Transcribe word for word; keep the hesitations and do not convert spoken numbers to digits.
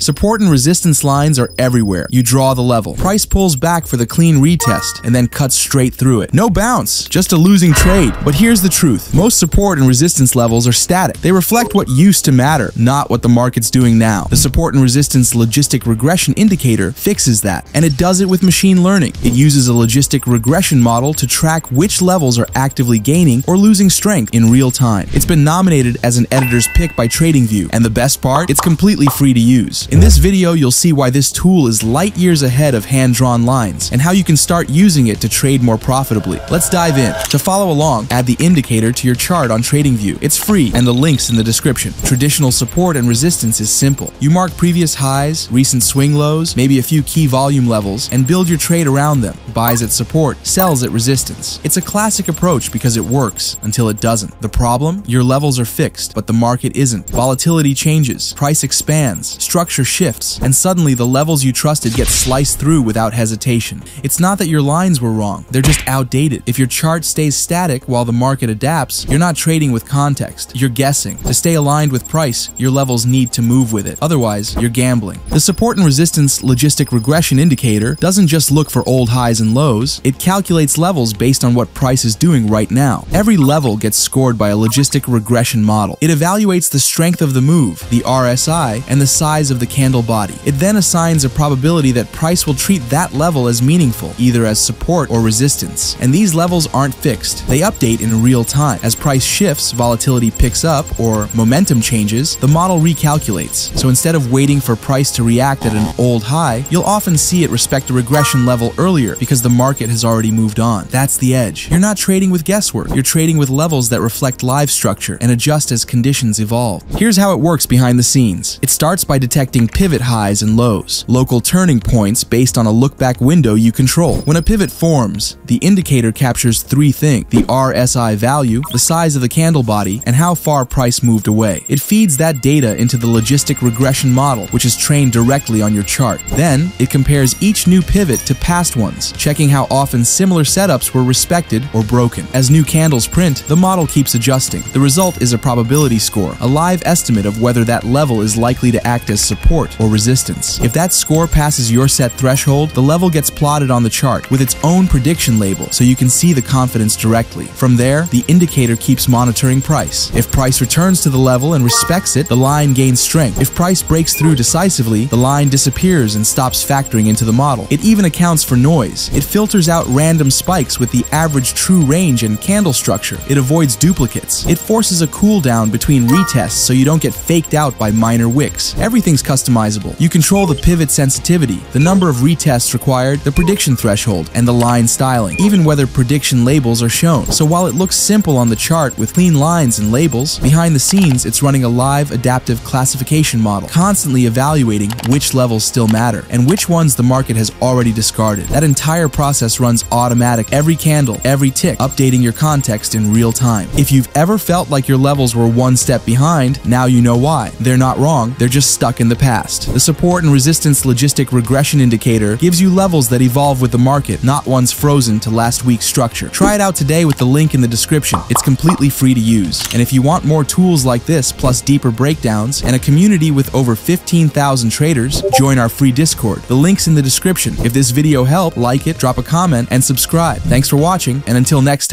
Support and resistance lines are everywhere. You draw the level. Price pulls back for the clean retest and then cuts straight through it. No bounce, just a losing trade. But here's the truth. Most support and resistance levels are static. They reflect what used to matter, not what the market's doing now. The Support and Resistance Logistic Regression indicator fixes that, and it does it with machine learning. It uses a logistic regression model to track which levels are actively gaining or losing strength in real time. It's been nominated as an editor's pick by TradingView, and the best part, it's completely free to use. In this video, you'll see why this tool is light years ahead of hand-drawn lines, and how you can start using it to trade more profitably. Let's dive in. To follow along, add the indicator to your chart on TradingView. It's free, and the link's in the description. Traditional support and resistance is simple. You mark previous highs, recent swing lows, maybe a few key volume levels, and build your trade around them. Buys at support, sells at resistance. It's a classic approach because it works until it doesn't. The problem? Your levels are fixed, but the market isn't. Volatility changes, price expands, structure shifts, and suddenly the levels you trusted get sliced through without hesitation. It's not that your lines were wrong, they're just outdated. If your chart stays static while the market adapts, you're not trading with context, you're guessing. To stay aligned with price, your levels need to move with it. Otherwise, you're gambling. The Support and Resistance Logistic Regression indicator doesn't just look for old highs and lows, it calculates levels based on what price is doing right now. Every level gets scored by a logistic regression model. It evaluates the strength of the move, the R S I, and the size of the candle body. It then assigns a probability that price will treat that level as meaningful, either as support or resistance. And these levels aren't fixed. They update in real time. As price shifts, volatility picks up, or momentum changes, the model recalculates. So instead of waiting for price to react at an old high, you'll often see it respect a regression level earlier because the market has already moved on. That's the edge. You're not trading with guesswork. You're trading with levels that reflect live structure and adjust as conditions evolve. Here's how it works behind the scenes. It starts by detecting pivot highs and lows, local turning points based on a look-back window you control. When a pivot forms, the indicator captures three things: the R S I value, the size of the candle body, and how far price moved away. It feeds that data into the logistic regression model, which is trained directly on your chart. Then, it compares each new pivot to past ones, checking how often similar setups were respected or broken. As new candles print, the model keeps adjusting. The result is a probability score, a live estimate of whether that level is likely to act as support or resistance. If that score passes your set threshold, the level gets plotted on the chart with its own prediction label so you can see the confidence directly. From there, the indicator keeps monitoring price. If price returns to the level and respects it, the line gains strength. If price breaks through decisively, the line disappears and stops factoring into the model. It even accounts for noise. It filters out random spikes with the average true range and candle structure. It avoids duplicates. It forces a cooldown between retests so you don't get faked out by minor wicks. Everything's customizable. You control the pivot sensitivity, the number of retests required, the prediction threshold, and the line styling, even whether prediction labels are shown. So while it looks simple on the chart with clean lines and labels, behind the scenes it's running a live adaptive classification model, constantly evaluating which levels still matter and which ones the market has already discarded. That entire process runs automatic every candle, every tick, updating your context in real time. If you've ever felt like your levels were one step behind, now you know why. They're not wrong, they're just stuck in the past. The Support and Resistance Logistic Regression indicator gives you levels that evolve with the market, not ones frozen to last week's structure. Try it out today with the link in the description. It's completely free to use. And if you want more tools like this, plus deeper breakdowns, and a community with over fifteen thousand traders, join our free Discord. The link's in the description. If this video helped, like it, drop a comment, and subscribe. Thanks for watching, and until next time.